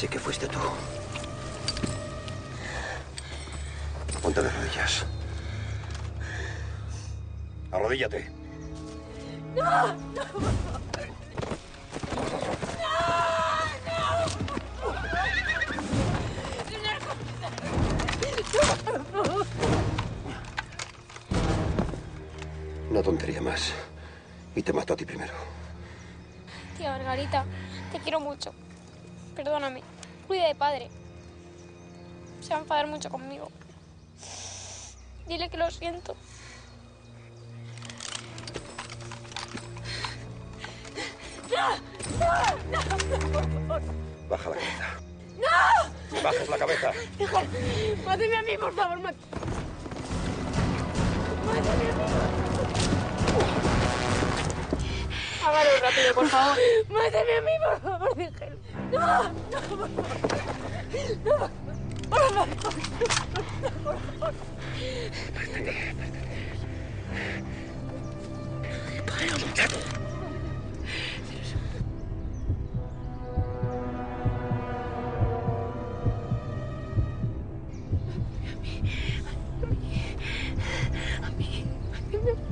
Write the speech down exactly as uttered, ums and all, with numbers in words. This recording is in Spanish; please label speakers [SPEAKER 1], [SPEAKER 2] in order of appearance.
[SPEAKER 1] sé que fuiste tú. Ponte de rodillas. Arrodíllate.
[SPEAKER 2] ¡No! ¡No!
[SPEAKER 1] Una tontería más. Y te mato a ti primero.
[SPEAKER 3] Tía Margarita, te quiero mucho. Perdóname. Cuida de padre. Se va a enfadar mucho conmigo. Dile que lo siento.
[SPEAKER 2] ¡No! ¡No! ¡No! ¡Por favor!
[SPEAKER 1] Baja la cabeza.
[SPEAKER 2] ¡No!
[SPEAKER 1] Bajes la cabeza.
[SPEAKER 2] Máteme a mí, por favor. Máteme a mí.
[SPEAKER 3] Hágalo rápido, por favor.
[SPEAKER 2] Máteme a mí, por favor, déjelo. No, no, por favor. No, por favor. Por favor.
[SPEAKER 1] Apártate, apártate.
[SPEAKER 2] A mí, a mí, a mí, a mí.